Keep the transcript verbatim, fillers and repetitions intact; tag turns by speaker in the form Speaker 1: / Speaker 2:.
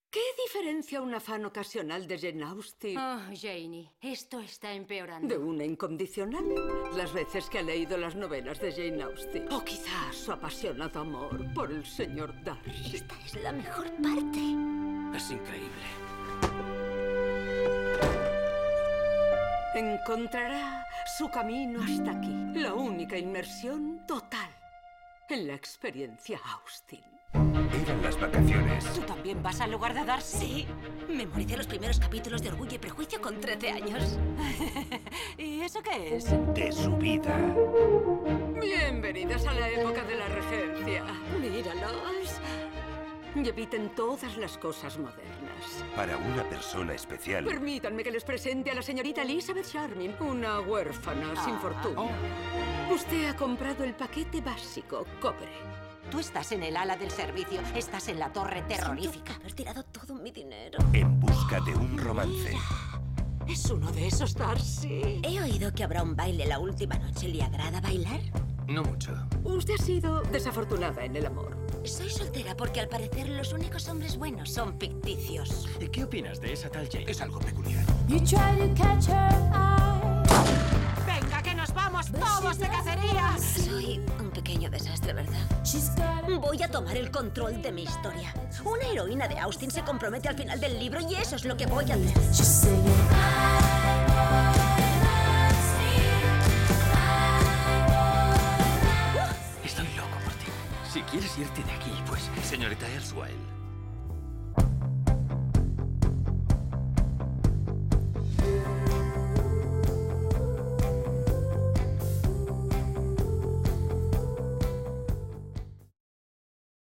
Speaker 1: ¿Qué diferencia un afán ocasional de Jane Austen
Speaker 2: Oh, Janie, esto está empeorando.
Speaker 1: de una incondicional? Las veces que ha leído las novelas de Jane Austen. O quizás su apasionado amor por el señor Darcy.
Speaker 3: Esta es la mejor parte.
Speaker 4: Es increíble.
Speaker 1: Encontrará su camino hasta aquí. La única inmersión total en la experiencia Austen.
Speaker 5: Eran las vacaciones.
Speaker 3: ¿Tú también vas al lugar de Darcy? Sí. Memoricé los primeros capítulos de Orgullo y Prejuicio con trece años. ¿Y eso qué es?
Speaker 5: De su vida.
Speaker 1: Bienvenidas a la época de la regencia.
Speaker 3: Míralos.
Speaker 1: Y eviten todas las cosas modernas.
Speaker 5: Para una persona especial.
Speaker 1: Permítanme que les presente a la señorita Elizabeth Charming, una huérfana sin
Speaker 3: Ah.
Speaker 1: fortuna. Usted ha comprado el paquete básico, cobre.
Speaker 3: Tú estás en el ala del servicio. Estás en la torre terrorífica. Siento haber tirado todo mi dinero.
Speaker 5: En busca de un romance.
Speaker 3: Es uno de esos Darcy. He oído que habrá un baile la última noche. ¿Le agrada bailar?
Speaker 4: No mucho.
Speaker 1: Usted ha sido desafortunada en el amor.
Speaker 3: Soy soltera porque al parecer los únicos hombres buenos son ficticios.
Speaker 4: ¿Y qué opinas de esa tal Jane?
Speaker 5: Es algo peculiar.
Speaker 6: You try to catch her eye.
Speaker 3: ¡Venga, que nos vamos todos de cacería! Soy un pequeño desastre, ¿verdad?
Speaker 6: She's got
Speaker 3: Voy a tomar el control de mi historia. Una heroína de Austen se compromete al final del libro y eso es lo que voy a hacer.
Speaker 6: she's singing.
Speaker 4: Estoy loco por ti. Si quieres irte de aquí, pues, señorita Erswell,